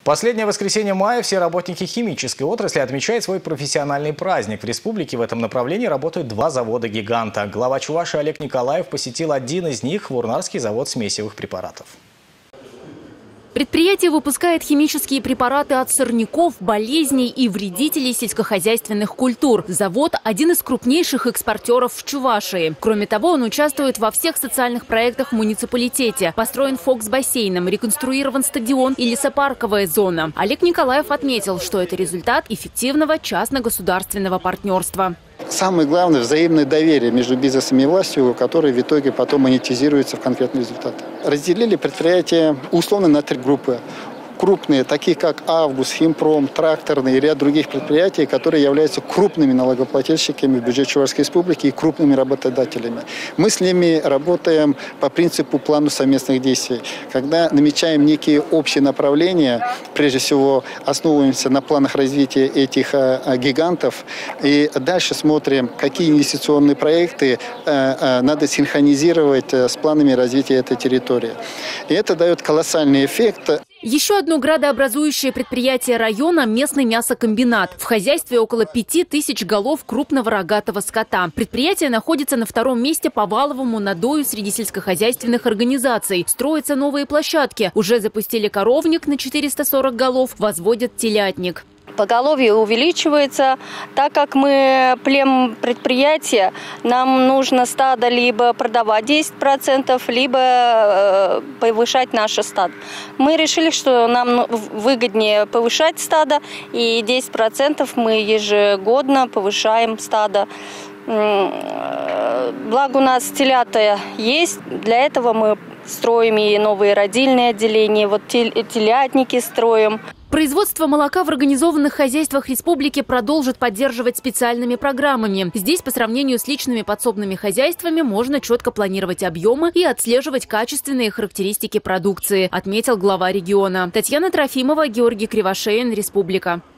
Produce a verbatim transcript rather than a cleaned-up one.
Последнее воскресенье мая все работники химической отрасли отмечают свой профессиональный праздник. В республике в этом направлении работают два завода-гиганта. Глава Чувашии Олег Николаев посетил один из них – Хвурнарский завод смесевых препаратов. Предприятие выпускает химические препараты от сорняков, болезней и вредителей сельскохозяйственных культур. Завод – один из крупнейших экспортеров в Чувашии. Кроме того, он участвует во всех социальных проектах в муниципалитете. Построен ФОК с бассейном, реконструирован стадион и лесопарковая зона. Олег Николаев отметил, что это результат эффективного частно-государственного партнерства. Самое главное – взаимное доверие между бизнесом и властью, которое в итоге потом монетизируется в конкретные результаты. Разделили предприятия условно на три группы. Крупные, такие как Август, Химпром, Тракторный и ряд других предприятий, которые являются крупными налогоплательщиками в бюджет Чувашской республики и крупными работодателями. Мы с ними работаем по принципу плана совместных действий. Когда намечаем некие общие направления, прежде всего основываемся на планах развития этих а, гигантов и дальше смотрим, какие инвестиционные проекты а, а, надо синхронизировать а, с планами развития этой территории. И это дает колоссальный эффект. Еще одно градообразующее предприятие района – местный мясокомбинат. В хозяйстве около пяти тысяч голов крупного рогатого скота. Предприятие находится на втором месте по валовому надою среди сельскохозяйственных организаций. Строятся новые площадки. Уже запустили коровник на четыреста сорок голов, возводят телятник. Поголовье увеличивается. Так как мы плем предприятия, нам нужно стадо либо продавать десять процентов, либо повышать наше стадо. Мы решили, что нам выгоднее повышать стадо, и десять процентов мы ежегодно повышаем стадо. Благо у нас телята есть, для этого мы строим и новые родильные отделения, вот телятники строим. Производство молока в организованных хозяйствах республики продолжит поддерживать специальными программами. Здесь, по сравнению с личными подсобными хозяйствами, можно четко планировать объемы и отслеживать качественные характеристики продукции, отметил глава региона. Татьяна Трофимова, Георгий Кривошеин, Республика.